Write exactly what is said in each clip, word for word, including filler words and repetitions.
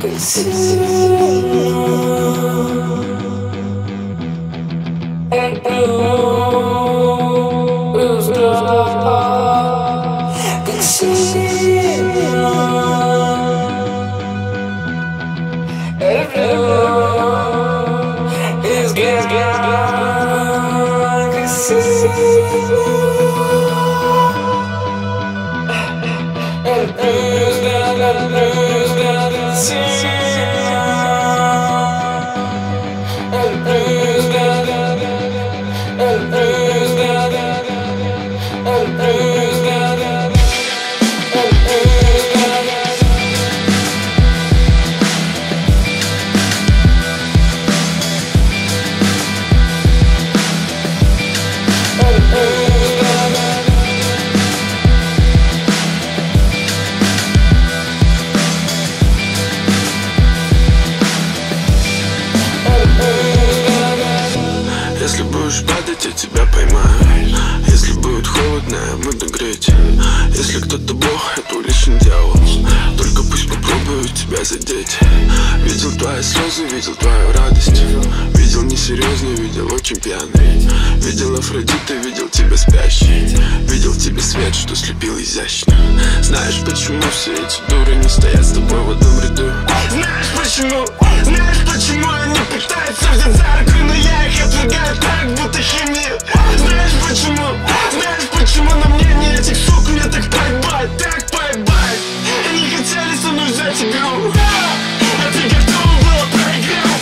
Если будешь падать, я тебя поймаю. Если будет холодно, я буду греть. Если кто-то бог, это уличный дьявол. Только пусть попробую тебя задеть. Видел твои слезы, видел твою радость. Видел несерьезный, видел очень пьяный. Видел Афродиты, видел тебя спящий. Видел в тебе свет, что слепил изящно. Знаешь, почему все эти дуры не стоят с тобой в одном ряду? Знаешь почему? Знаешь почему они пытаются взять за руку, но я их отвергаю так, будто химия. Знаешь почему? Знаешь почему на мнение этих сук мне так поебать, так поебать? Они хотели со мной взять игру, а ты готова была проиграть.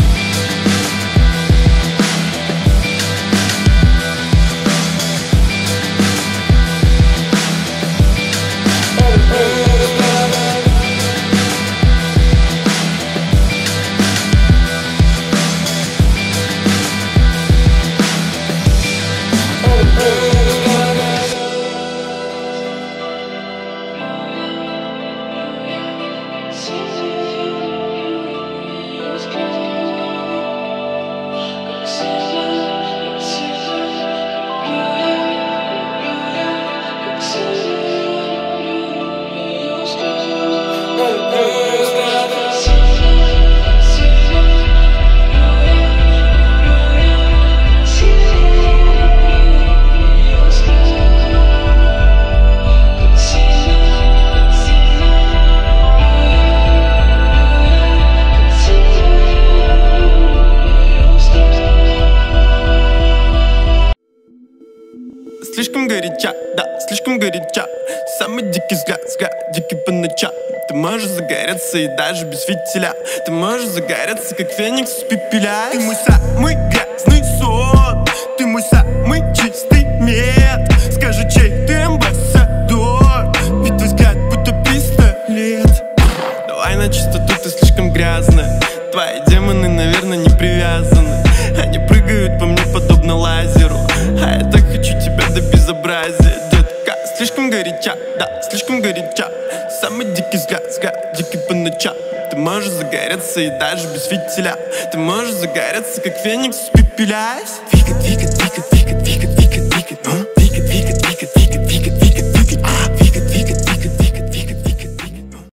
Слишком горяча, да, слишком горяча. Самый дикий взгляд, взгляд, дикий по ночам. Ты можешь загореться и даже без фитиля. Ты можешь загореться, как феникс с пепеля. Ты мой самый грязный сон. Ты мой самый чистый мед. Скажи, чей ты амбассадор? Ведь твой взгляд будто пистолет. Давай на чистоту, ты слишком грязная. Твои демоны, наверное, не привязаны. Они прыгают по мне подобно лазеру. А я так хочу тебя до безобразия, детка. Слишком горяча, да, слишком горяча. Самый дикий взгляд, взгляд, дикий по ночам. Ты можешь загореться и даже без фитиля. Ты можешь загореться, как феникс с пепеля. Двигай, двигай, двигай, двигай, двигай.